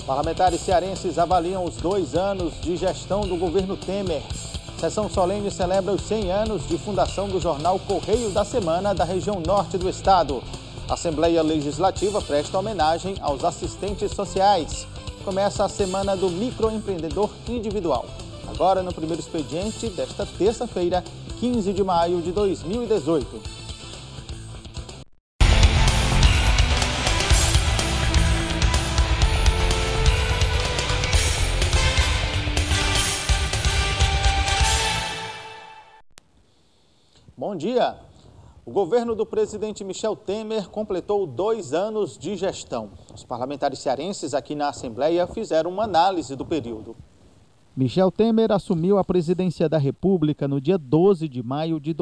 Parlamentares cearenses avaliam os 2 anos de gestão do governo Temer. Sessão solene celebra os 100 anos de fundação do jornal Correio da Semana da região norte do estado. A Assembleia Legislativa presta homenagem aos assistentes sociais. Começa a Semana do Microempreendedor Individual. Agora no primeiro expediente desta terça-feira, 15 de maio de 2018. Bom dia! O governo do presidente Michel Temer completou 2 anos de gestão. Os parlamentares cearenses aqui na Assembleia fizeram uma análise do período. Michel Temer assumiu a presidência da República no dia 12 de maio de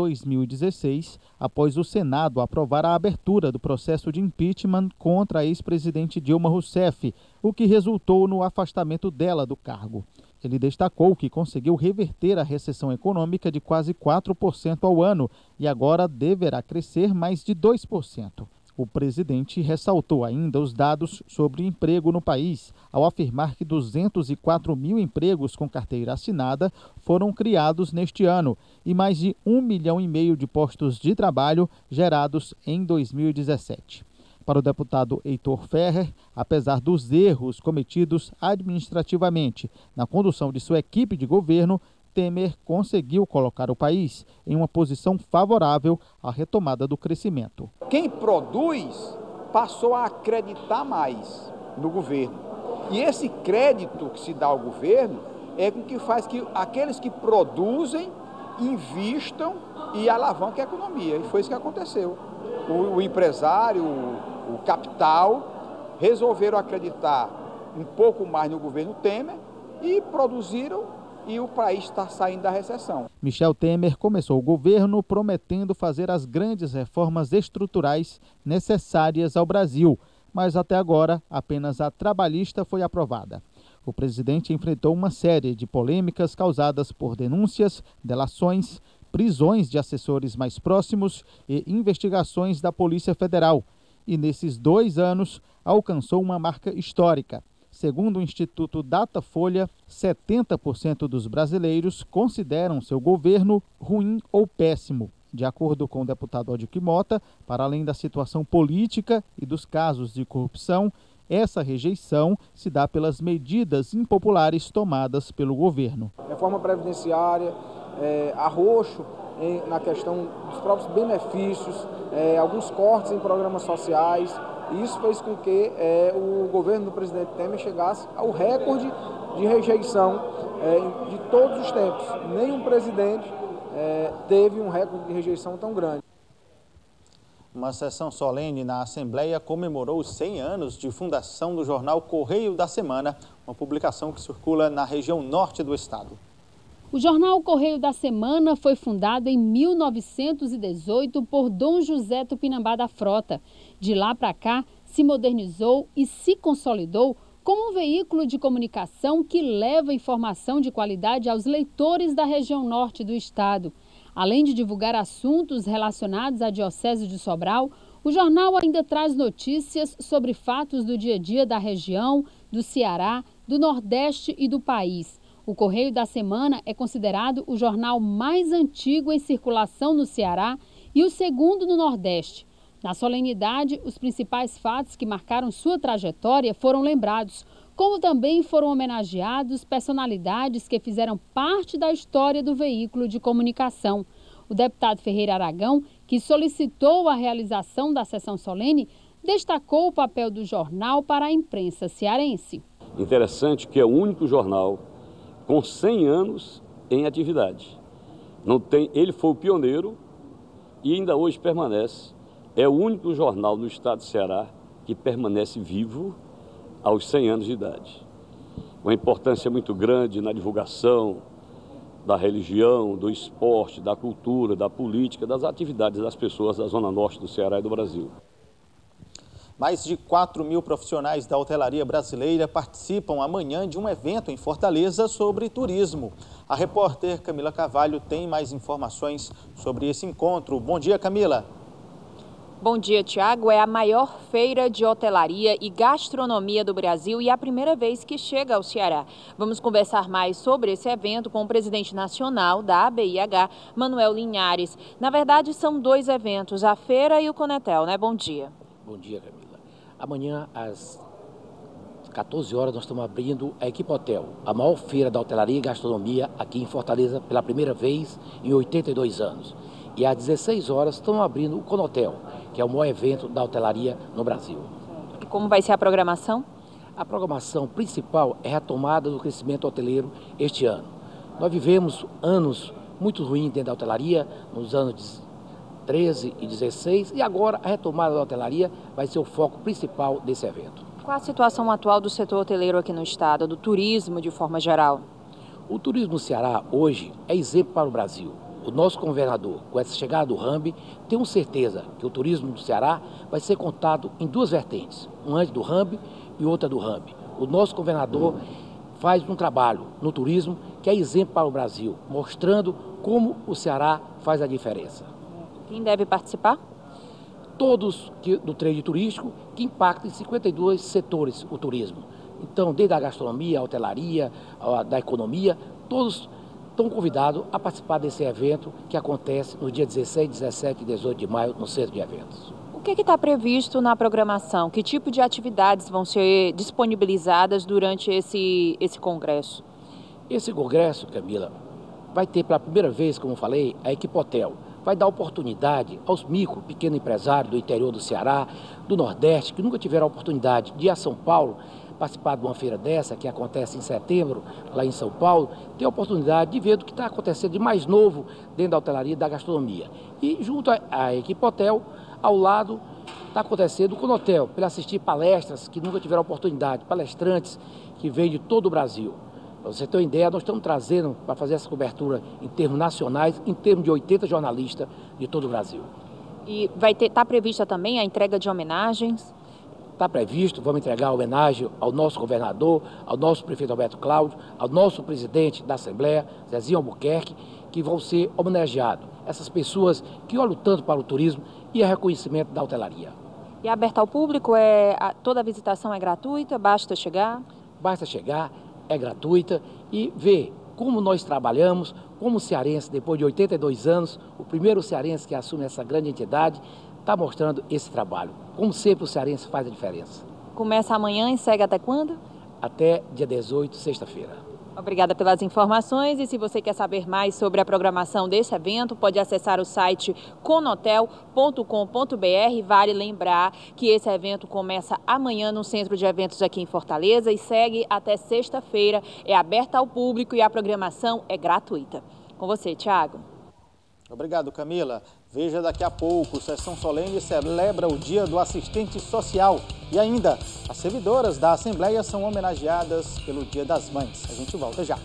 2016, após o Senado aprovar a abertura do processo de impeachment contra a ex-presidente Dilma Rousseff, o que resultou no afastamento dela do cargo. Ele destacou que conseguiu reverter a recessão econômica de quase 4% ao ano e agora deverá crescer mais de 2%. O presidente ressaltou ainda os dados sobre emprego no país, ao afirmar que 204 mil empregos com carteira assinada foram criados neste ano e mais de 1,5 milhão de postos de trabalho gerados em 2017. Para o deputado Heitor Ferrer, apesar dos erros cometidos administrativamente na condução de sua equipe de governo, Temer conseguiu colocar o país em uma posição favorável à retomada do crescimento. Quem produz passou a acreditar mais no governo. E esse crédito que se dá ao governo é o que faz que aqueles que produzem invistam e alavanquem a economia. E foi isso que aconteceu. O empresário, o capital, resolveram acreditar um pouco mais no governo Temer e produziram, e o país está saindo da recessão. Michel Temer começou o governo prometendo fazer as grandes reformas estruturais necessárias ao Brasil, mas até agora apenas a trabalhista foi aprovada. O presidente enfrentou uma série de polêmicas causadas por denúncias, delações, prisões de assessores mais próximos e investigações da Polícia Federal. E nesses 2 anos alcançou uma marca histórica. Segundo o Instituto Datafolha, 70% dos brasileiros consideram seu governo ruim ou péssimo. De acordo com o deputado Odilque Mota, para além da situação política e dos casos de corrupção, essa rejeição se dá pelas medidas impopulares tomadas pelo governo. Reforma previdenciária, arroxo na questão dos próprios benefícios, alguns cortes em programas sociais. Isso fez com que o governo do presidente Temer chegasse ao recorde de rejeição de todos os tempos. Nenhum presidente teve um recorde de rejeição tão grande. Uma sessão solene na Assembleia comemorou os 100 anos de fundação do jornal Correio da Semana, uma publicação que circula na região norte do estado. O jornal Correio da Semana foi fundado em 1918 por Dom José Tupinambá da Frota. De lá para cá, se modernizou e se consolidou como um veículo de comunicação que leva informação de qualidade aos leitores da região norte do estado. Além de divulgar assuntos relacionados à Diocese de Sobral, o jornal ainda traz notícias sobre fatos do dia a dia da região, do Ceará, do Nordeste e do país. O Correio da Semana é considerado o jornal mais antigo em circulação no Ceará e o segundo no Nordeste. Na solenidade, os principais fatos que marcaram sua trajetória foram lembrados, como também foram homenageados personalidades que fizeram parte da história do veículo de comunicação. O deputado Ferreira Aragão, que solicitou a realização da sessão solene, destacou o papel do jornal para a imprensa cearense. Interessante que é o único jornal com 100 anos em atividade. Ele foi o pioneiro e ainda hoje permanece. É o único jornal no estado do Ceará que permanece vivo aos 100 anos de idade. Uma importância muito grande na divulgação da religião, do esporte, da cultura, da política, das atividades das pessoas da zona norte do Ceará e do Brasil. Mais de 4 mil profissionais da hotelaria brasileira participam amanhã de um evento em Fortaleza sobre turismo. A repórter Camila Carvalho tem mais informações sobre esse encontro. Bom dia, Camila. Bom dia, Tiago. É a maior feira de hotelaria e gastronomia do Brasil e é a primeira vez que chega ao Ceará. Vamos conversar mais sobre esse evento com o presidente nacional da ABIH, Manuel Linhares. Na verdade, são dois eventos, a feira e o Conetel, né? Bom dia. Bom dia, Camila. Amanhã, às 14 horas, nós estamos abrindo a Equipotel, a maior feira da hotelaria e gastronomia aqui em Fortaleza pela primeira vez em 82 anos. E às 16 horas estamos abrindo o Conotel, que é o maior evento da hotelaria no Brasil. E como vai ser a programação? A programação principal é a retomada do crescimento hoteleiro este ano. Nós vivemos anos muito ruins dentro da hotelaria, nos anos 13 e 16, e agora a retomada da hotelaria vai ser o foco principal desse evento. Qual a situação atual do setor hoteleiro aqui no estado, do turismo de forma geral? O turismo no Ceará hoje é exemplo para o Brasil. O nosso governador, com essa chegada do Rambi, tem certeza que o turismo do Ceará vai ser contado em duas vertentes, uma antes do Rambi e outra do Rambi. O nosso governador faz um trabalho no turismo que é exemplo para o Brasil, mostrando como o Ceará faz a diferença. Quem deve participar? Todos do trade turístico, que impactam em 52 setores o turismo. Então, desde a gastronomia, a hotelaria, da economia, todos estão convidados a participar desse evento que acontece no dia 16, 17 e 18 de maio no Centro de Eventos. O que está previsto na programação? Que tipo de atividades vão ser disponibilizadas durante esse congresso? Esse congresso, Camila, vai ter pela primeira vez, como eu falei, a Equipotel. Vai dar oportunidade aos micro, pequenos empresários do interior do Ceará, do Nordeste, que nunca tiveram a oportunidade de ir a São Paulo, participar de uma feira dessa, que acontece em setembro, lá em São Paulo, ter a oportunidade de ver do que está acontecendo de mais novo dentro da hotelaria e da gastronomia. E junto à Equipotel, ao lado, está acontecendo o Conotel, para assistir palestras que nunca tiveram oportunidade, palestrantes que vêm de todo o Brasil. Para você ter uma ideia, nós estamos trazendo para fazer essa cobertura em termos nacionais, em termos de 80 jornalistas de todo o Brasil. E está prevista também a entrega de homenagens? Está previsto, vamos entregar a homenagem ao nosso governador, ao nosso prefeito Alberto Cláudio, ao nosso presidente da Assembleia, Zezinho Albuquerque, que vão ser homenageados. Essas pessoas que olham tanto para o turismo e a reconhecimento da hotelaria. E aberta ao público, toda a visitação é gratuita, basta chegar? Basta chegar, é gratuita e ver como nós trabalhamos, como cearense, depois de 82 anos, o primeiro cearense que assume essa grande entidade, está mostrando esse trabalho. Como sempre, o cearense faz a diferença. Começa amanhã e segue até quando? Até dia 18, sexta-feira. Obrigada pelas informações e se você quer saber mais sobre a programação desse evento, pode acessar o site conotel.com.br. Vale lembrar que esse evento começa amanhã no Centro de Eventos aqui em Fortaleza e segue até sexta-feira. É aberta ao público e a programação é gratuita. Com você, Tiago. Obrigado, Camila. Veja daqui a pouco, Sessão Solene celebra o Dia do Assistente Social. E ainda, as servidoras da Assembleia são homenageadas pelo Dia das Mães. A gente volta já.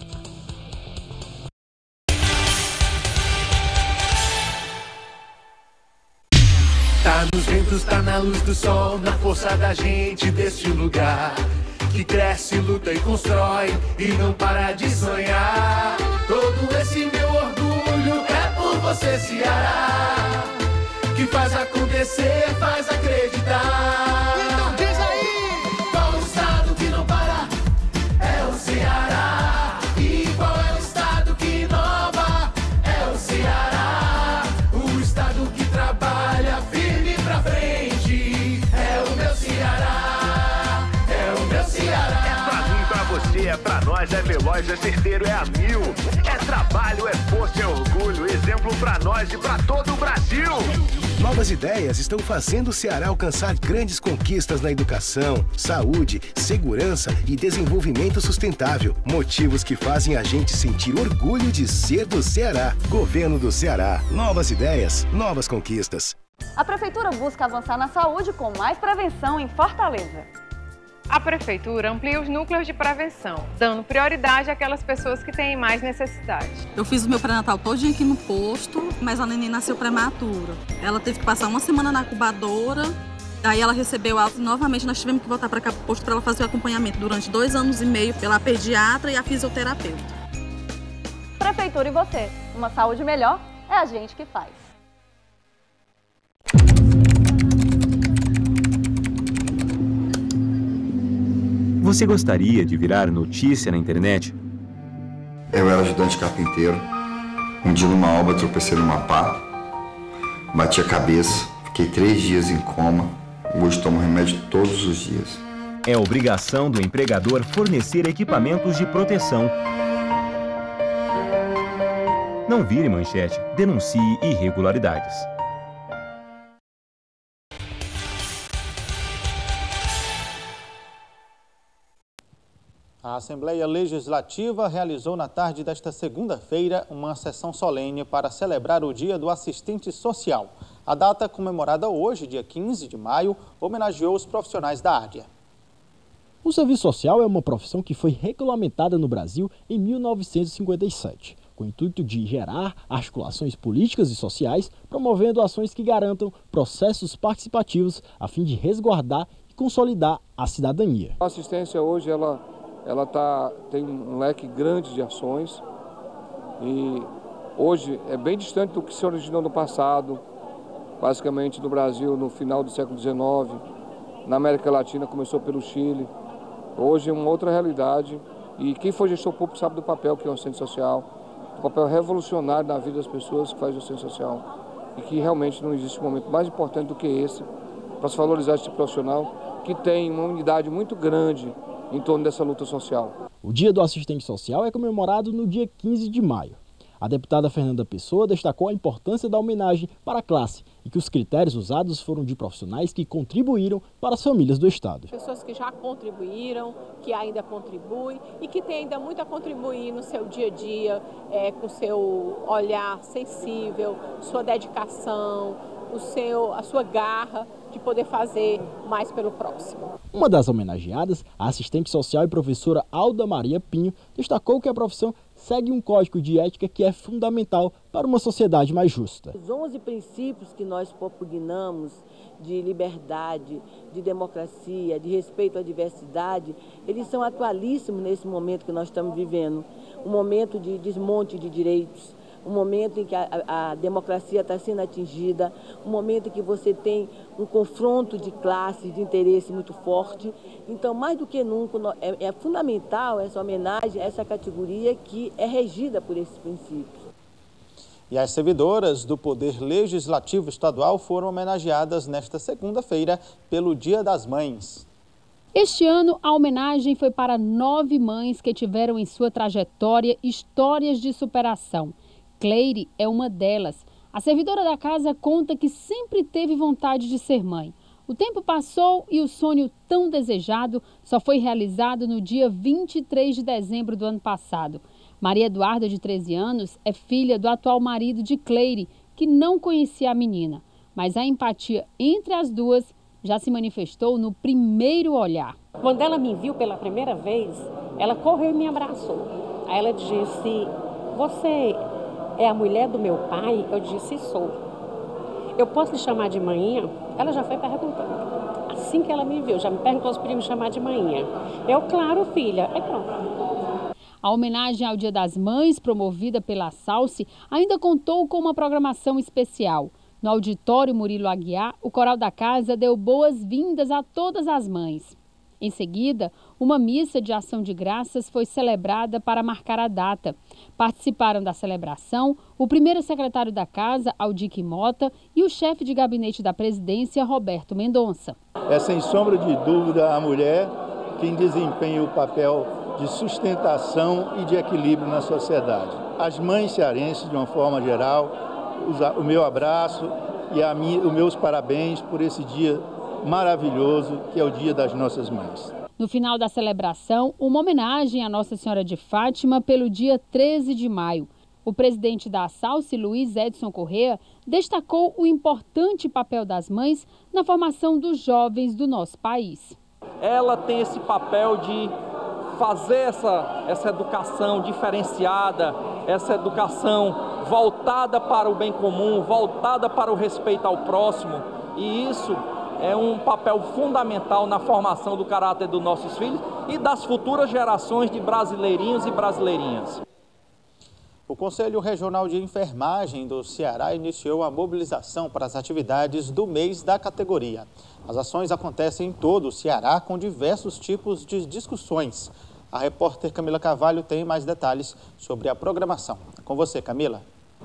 Tá nos ventos, tá na luz do sol, na força da gente deste lugar. Que cresce, luta e constrói e não para de sonhar. Todo esse meu orgulho é por você, Ceará. Que faz acontecer, faz acreditar. Então diz aí! Qual o estado que não para? É o Ceará. E qual é o estado que inova? É o Ceará. O estado que trabalha firme pra frente. É o meu Ceará. É o meu Ceará. É pra mim, pra você, é pra nós, é veloz, é certeiro, é a mil. É trabalho, é força, é orgulho. Exemplo pra nós e pra todo o Brasil. Novas ideias estão fazendo o Ceará alcançar grandes conquistas na educação, saúde, segurança e desenvolvimento sustentável. Motivos que fazem a gente sentir orgulho de ser do Ceará. Governo do Ceará. Novas ideias, novas conquistas. A Prefeitura busca avançar na saúde com mais prevenção em Fortaleza. A Prefeitura amplia os núcleos de prevenção, dando prioridade àquelas pessoas que têm mais necessidade. Eu fiz o meu pré-natal todinho aqui no posto, mas a neném nasceu prematura. Ela teve que passar uma semana na incubadora, daí ela recebeu alta e novamente nós tivemos que voltar para cá pro posto para ela fazer o acompanhamento durante 2 anos e meio pela pediatra e a fisioterapeuta. Prefeitura e você, uma saúde melhor é a gente que faz. Você gostaria de virar notícia na internet? Eu era ajudante carpinteiro. Um dia numa obra tropecei numa pá, bati a cabeça, fiquei 3 dias em coma. Hoje tomo remédio todos os dias. É obrigação do empregador fornecer equipamentos de proteção. Não vire manchete, denuncie irregularidades. A Assembleia Legislativa realizou na tarde desta segunda-feira uma sessão solene para celebrar o Dia do Assistente Social. A data comemorada hoje, dia 15 de maio, homenageou os profissionais da área. O serviço social é uma profissão que foi regulamentada no Brasil em 1957, com o intuito de gerar articulações políticas e sociais, promovendo ações que garantam processos participativos a fim de resguardar e consolidar a cidadania. A assistência hoje tem um leque grande de ações e hoje é bem distante do que se originou no passado, basicamente no Brasil no final do século XIX, na América Latina começou pelo Chile. Hoje é uma outra realidade e quem for gestor público sabe do papel que é o assistente social, do papel revolucionário na vida das pessoas que faz o assistente social e que realmente não existe um momento mais importante do que esse para se valorizar esse profissional que tem uma unidade muito grande em torno dessa luta social. O Dia do Assistente Social é comemorado no dia 15 de maio. A deputada Fernanda Pessoa destacou a importância da homenagem para a classe e que os critérios usados foram de profissionais que contribuíram para as famílias do Estado. Pessoas que já contribuíram, que ainda contribuem e que têm ainda muito a contribuir no seu dia a dia, com seu olhar sensível, sua dedicação, a sua garra de poder fazer mais pelo próximo. Uma das homenageadas, a assistente social e professora Alda Maria Pinho, destacou que a profissão segue um código de ética que é fundamental para uma sociedade mais justa. Os 11 princípios que nós propugnamos de liberdade, de democracia, de respeito à diversidade, eles são atualíssimos nesse momento que nós estamos vivendo, um momento de desmonte de direitos, um momento em que a democracia está sendo atingida, um momento em que você tem um confronto de classes, de interesse muito forte. Então, mais do que nunca, é fundamental essa homenagem a essa categoria que é regida por esses princípios. E as servidoras do Poder Legislativo Estadual foram homenageadas nesta segunda-feira pelo Dia das Mães. Este ano, a homenagem foi para 9 mães que tiveram em sua trajetória histórias de superação. Cleire é uma delas. A servidora da casa conta que sempre teve vontade de ser mãe. O tempo passou e o sonho tão desejado só foi realizado no dia 23 de dezembro do ano passado. Maria Eduarda, de 13 anos, é filha do atual marido de Cleire, que não conhecia a menina. Mas a empatia entre as duas já se manifestou no primeiro olhar. Quando ela me viu pela primeira vez, ela correu e me abraçou. Aí ela disse: "Você é a mulher do meu pai?" Eu disse: "Sou." "Eu posso lhe chamar de manhinha?" Ela já foi perguntando. Assim que ela me viu, já me perguntou se podia me chamar de manhinha. Eu: "Claro, filha." Aí pronto. A homenagem ao Dia das Mães, promovida pela SALSE, ainda contou com uma programação especial. No auditório Murilo Aguiar, o coral da casa deu boas-vindas a todas as mães. Em seguida, uma missa de ação de graças foi celebrada para marcar a data. Participaram da celebração o primeiro secretário da casa, Aldique Mota, e o chefe de gabinete da presidência, Roberto Mendonça. É sem sombra de dúvida a mulher quem desempenha o papel de sustentação e de equilíbrio na sociedade. As mães cearenses, de uma forma geral, o meu abraço e os meus parabéns por esse dia maravilhoso que é o Dia das Nossas Mães. No final da celebração, uma homenagem à Nossa Senhora de Fátima pelo dia 13 de maio. O presidente da SALSE, Luiz Edson Corrêa, destacou o importante papel das mães na formação dos jovens do nosso país. Ela tem esse papel de fazer essa educação diferenciada, essa educação voltada para o bem comum, voltada para o respeito ao próximo, e isso é um papel fundamental na formação do caráter dos nossos filhos e das futuras gerações de brasileirinhos e brasileirinhas. O Conselho Regional de Enfermagem do Ceará iniciou a mobilização para as atividades do mês da categoria. As ações acontecem em todo o Ceará com diversos tipos de discussões. A repórter Camila Carvalho tem mais detalhes sobre a programação. Com você, Camila.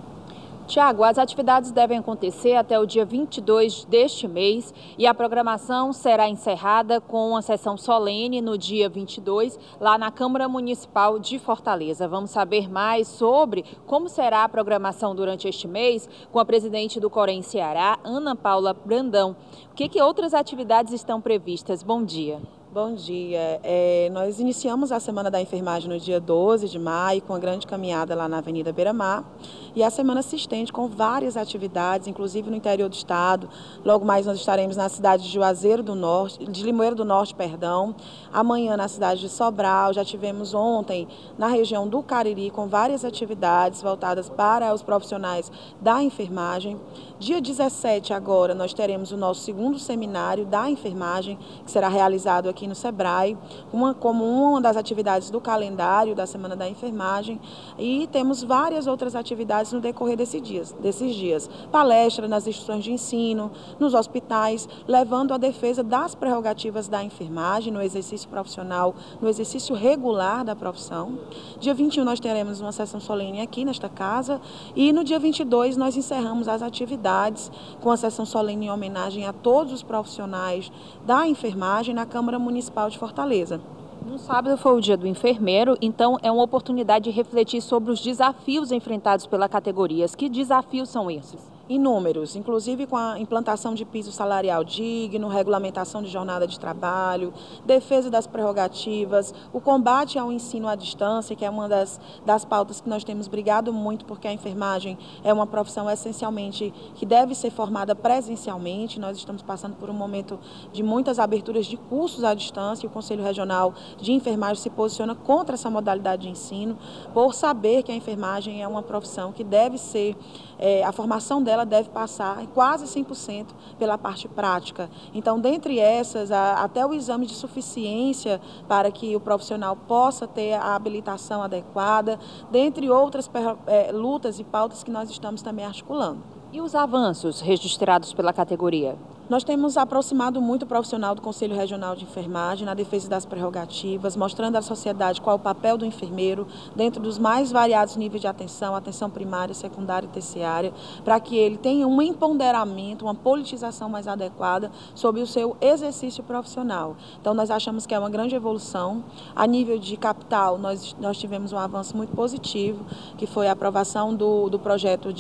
Tiago, as atividades devem acontecer até o dia 22 deste mês e a programação será encerrada com uma sessão solene no dia 22, lá na Câmara Municipal de Fortaleza. Vamos saber mais sobre como será a programação durante este mês com a presidente do Corém Ceará, Ana Paula Brandão. O que outras atividades estão previstas? Bom dia. Bom dia. Nós iniciamos a Semana da Enfermagem no dia 12 de maio, com a grande caminhada lá na Avenida Beira-Mar. E a semana se estende com várias atividades, inclusive no interior do estado. Logo mais nós estaremos na cidade de Juazeiro do Norte, de Limoeiro do Norte, perdão. Amanhã na cidade de Sobral, já tivemos ontem na região do Cariri, com várias atividades voltadas para os profissionais da enfermagem. Dia 17 agora nós teremos o nosso segundo seminário da enfermagem, que será realizado aqui no Sebrae, como uma das atividades do calendário da Semana da Enfermagem, e temos várias outras atividades no decorrer desses dias. Palestra nas instituições de ensino, nos hospitais, levando a defesa das prerrogativas da enfermagem no exercício profissional, no exercício regular da profissão. Dia 21 nós teremos uma sessão solene aqui nesta casa e no dia 22 nós encerramos as atividades com a sessão solene em homenagem a todos os profissionais da enfermagem na Câmara Municipal de Fortaleza. No sábado foi o dia do enfermeiro, então é uma oportunidade de refletir sobre os desafios enfrentados pela categoria. Que desafios são esses? Inúmeros, inclusive com a implantação de piso salarial digno, regulamentação de jornada de trabalho, defesa das prerrogativas, o combate ao ensino à distância, que é uma das pautas que nós temos brigado muito, porque a enfermagem é uma profissão essencialmente que deve ser formada presencialmente. Nós estamos passando por um momento de muitas aberturas de cursos à distância e o Conselho Regional de Enfermagem se posiciona contra essa modalidade de ensino, por saber que a enfermagem é uma profissão que deve ser, a formação dela deve passar quase 100% pela parte prática. Então, dentre essas, até o exame de suficiência para que o profissional possa ter a habilitação adequada, dentre outras lutas e pautas que nós estamos também articulando. E os avanços registrados pela categoria? Nós temos aproximado muito o profissional do Conselho Regional de Enfermagem na defesa das prerrogativas, mostrando à sociedade qual é o papel do enfermeiro dentro dos mais variados níveis de atenção primária, secundária e terciária, para que ele tenha um empoderamento, uma politização mais adequada sobre o seu exercício profissional. Então, nós achamos que é uma grande evolução. A nível de capital, nós tivemos um avanço muito positivo, que foi a aprovação do projeto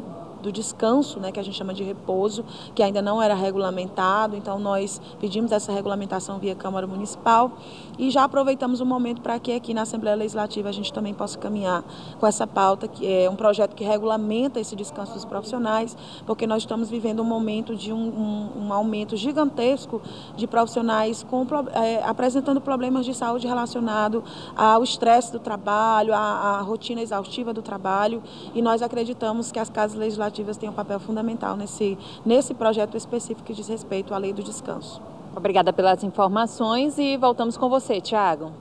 do descanso, né, que a gente chama de repouso, que ainda não era regulamentado. Então nós pedimos essa regulamentação via Câmara Municipal e já aproveitamos o momento para que aqui na Assembleia Legislativa a gente também possa caminhar com essa pauta, que é um projeto que regulamenta esse descanso dos profissionais, porque nós estamos vivendo um momento de um aumento gigantesco de profissionais apresentando problemas de saúde relacionado ao estresse do trabalho, à rotina exaustiva do trabalho, e nós acreditamos que as casas legislativas têm um papel fundamental nesse projeto específico que diz respeito à lei do descanso. Obrigada pelas informações e voltamos com você, Tiago.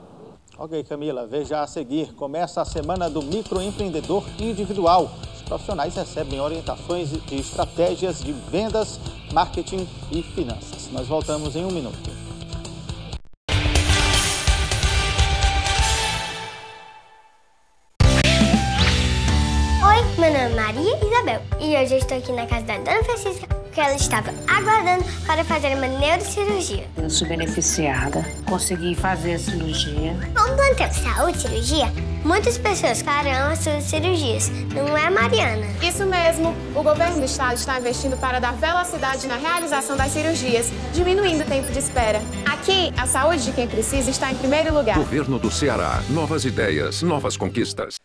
Ok, Camila, veja a seguir. Começa a Semana do Microempreendedor Individual. Os profissionais recebem orientações e estratégias de vendas, marketing e finanças. Nós voltamos em um minuto. Meu nome é Maria Isabel e hoje eu estou aqui na casa da Dona Francisca porque ela estava aguardando para fazer uma neurocirurgia. Eu sou beneficiada, consegui fazer a cirurgia. No plantão Saúde Cirurgia, muitas pessoas farão as suas cirurgias, não é, Mariana? Isso mesmo, o governo do estado está investindo para dar velocidade na realização das cirurgias, diminuindo o tempo de espera. Aqui, a saúde de quem precisa está em primeiro lugar. Governo do Ceará, novas ideias, novas conquistas.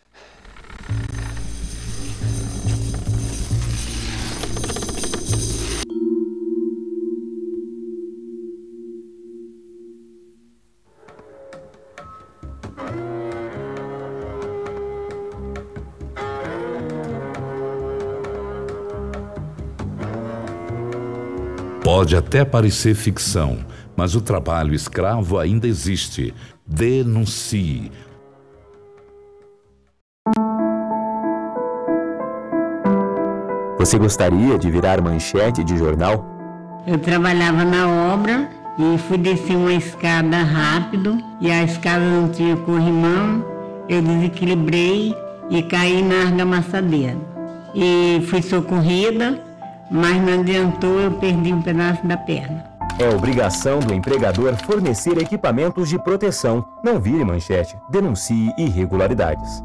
Pode até parecer ficção, mas o trabalho escravo ainda existe. Denuncie. Você gostaria de virar manchete de jornal? Eu trabalhava na obra e fui descer uma escada rápido e a escada não tinha corrimão. Eu desequilibrei e caí na argamassadeira. E fui socorrida, mas não adiantou, eu perdi um pedaço da perna. É obrigação do empregador fornecer equipamentos de proteção. Não vire manchete, denuncie irregularidades.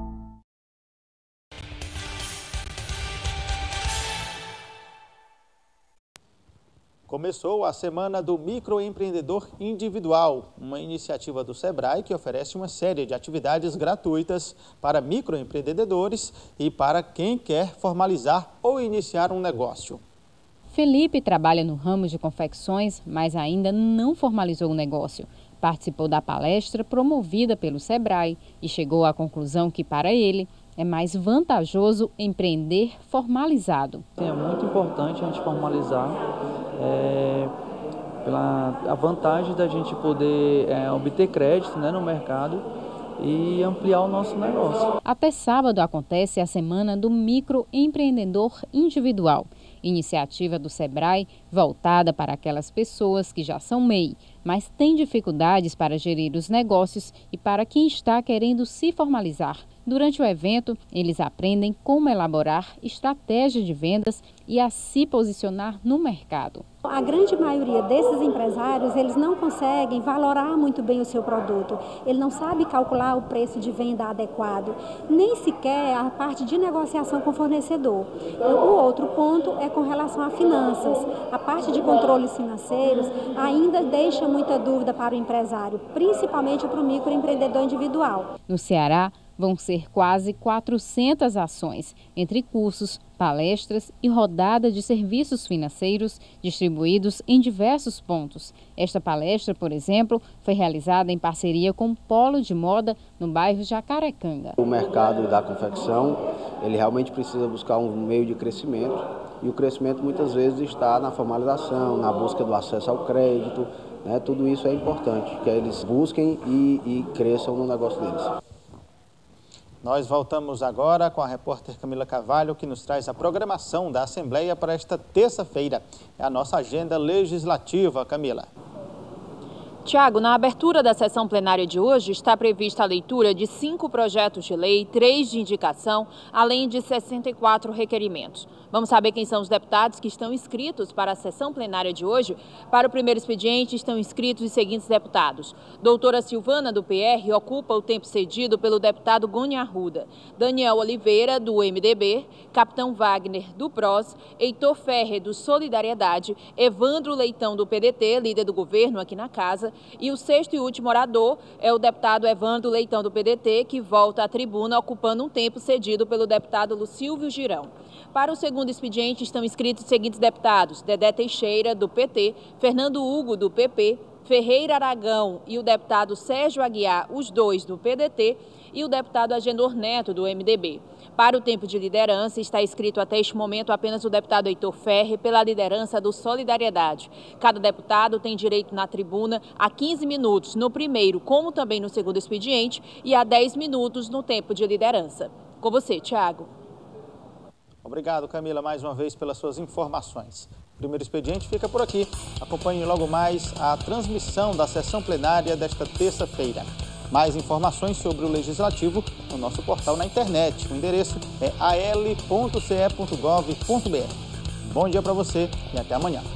Começou a Semana do Microempreendedor Individual, uma iniciativa do Sebrae que oferece uma série de atividades gratuitas para microempreendedores e para quem quer formalizar ou iniciar um negócio. Felipe trabalha no ramo de confecções, mas ainda não formalizou o negócio. Participou da palestra promovida pelo Sebrae e chegou à conclusão que, para ele, é mais vantajoso empreender formalizado. É muito importante a gente formalizar a vantagem da gente poder obter crédito, no mercado e ampliar o nosso negócio. Até sábado acontece a Semana do Microempreendedor Individual, iniciativa do Sebrae voltada para aquelas pessoas que já são MEI, mas têm dificuldades para gerir os negócios e para quem está querendo se formalizar. Durante o evento, eles aprendem como elaborar estratégias de vendas e a se posicionar no mercado. A grande maioria desses empresários, eles não conseguem valorar muito bem o seu produto. Ele não sabe calcular o preço de venda adequado, nem sequer a parte de negociação com o fornecedor. O outro ponto é com relação a finanças. A parte de controles financeiros ainda deixa muita dúvida para o empresário, principalmente para o microempreendedor individual. No Ceará, vão ser quase 400 ações, entre cursos, palestras e rodada de serviços financeiros distribuídos em diversos pontos. Esta palestra, por exemplo, foi realizada em parceria com o Polo de Moda no bairro Jacarecanga. O mercado da confecção, ele realmente precisa buscar um meio de crescimento e o crescimento muitas vezes está na formalização, na busca do acesso ao crédito, tudo isso é importante, que eles busquem e cresçam no negócio deles. Nós voltamos agora com a repórter Camila Carvalho, que nos traz a programação da Assembleia para esta terça-feira. É a nossa agenda legislativa, Camila. Tiago, na abertura da sessão plenária de hoje está prevista a leitura de 5 projetos de lei, 3 de indicação, além de 64 requerimentos. Vamos saber quem são os deputados que estão inscritos para a sessão plenária de hoje. Para o primeiro expediente estão inscritos os seguintes deputados. Doutora Silvana, do PR, ocupa o tempo cedido pelo deputado Goni Arruda. Daniel Oliveira, do MDB. Capitão Wagner, do PROS. Heitor Ferrer, do Solidariedade. Evandro Leitão, do PDT, líder do governo aqui na casa. E o sexto e último orador é o deputado Evandro Leitão, do PDT, que volta à tribuna ocupando um tempo cedido pelo deputado Lucílvio Girão. Para o segundo expediente estão inscritos os seguintes deputados: Dedé Teixeira, do PT, Fernando Hugo, do PP, Ferreira Aragão e o deputado Sérgio Aguiar, os dois do PDT, e o deputado Agenor Neto, do MDB. Para o tempo de liderança, está inscrito até este momento apenas o deputado Heitor Ferrer, pela liderança do Solidariedade. Cada deputado tem direito na tribuna a 15 minutos no primeiro, como também no segundo expediente, e a 10 minutos no tempo de liderança. Com você, Tiago. Obrigado, Camila, mais uma vez pelas suas informações. O primeiro expediente fica por aqui. Acompanhe logo mais a transmissão da sessão plenária desta terça-feira. Mais informações sobre o Legislativo no nosso portal na internet. O endereço é al.ce.gov.br. Bom dia para você e até amanhã.